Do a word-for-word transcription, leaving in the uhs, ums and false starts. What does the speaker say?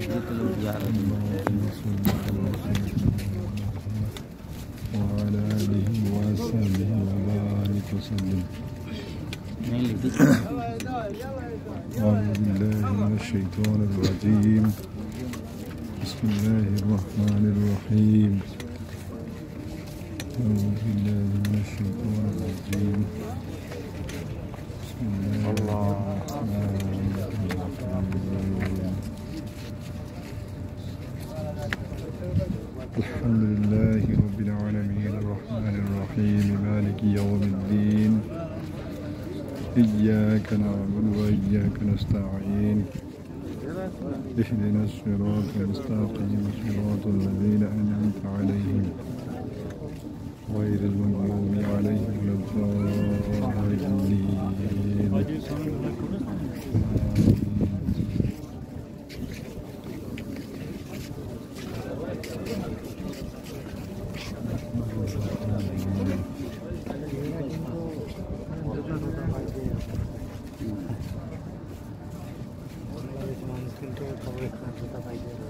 وعلى آله وصحبه وبارك وسلم. أعوذ بالله من الشيطان الرجيم. بسم الله الرحمن الرحيم. أعوذ بالله من الشيطان الرجيم. بسم الله الرحمن الرحيم. الحمد لله رب العالمين الرحمن الرحيم مالك يوم الدين. إياك نعبد وإياك نستعين. اهدنا الصراط المستقيم صراط الذين أنعمت عليهم غير المغضوب عليهم ولا الضالين. কিন্তু খবর